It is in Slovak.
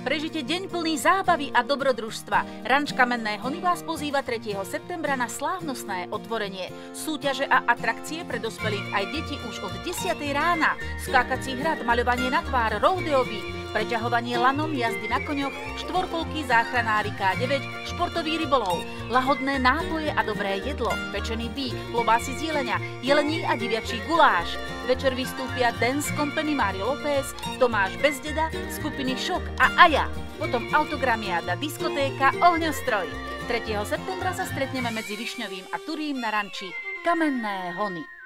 Prežite deň plný zábavy a dobrodružstva. Ranč Kamenné Hony vás pozýva 3. septembra na slávnostné otvorenie. Súťaže a atrakcie pre dospelých aj deti už od 10. rána. Skákací hrad, maľovanie na tvár, rodeový, preťahovanie lanom, jazdy na koňoch, štvorkolky, záchranári K9, športový rybolov, lahodné nápoje a dobré jedlo, pečený bík, klobásy z jelenia, jelení a diviačí guláš. Večer vystúpia Dance Company Mario López, Tomáš Bezdeda, skupiny Šok a Aja. Potom autogramiáda, diskotéka, ohňostroj. 3. septembra sa stretneme medzi Višňovým a Turím na ranči Kamenné Hony.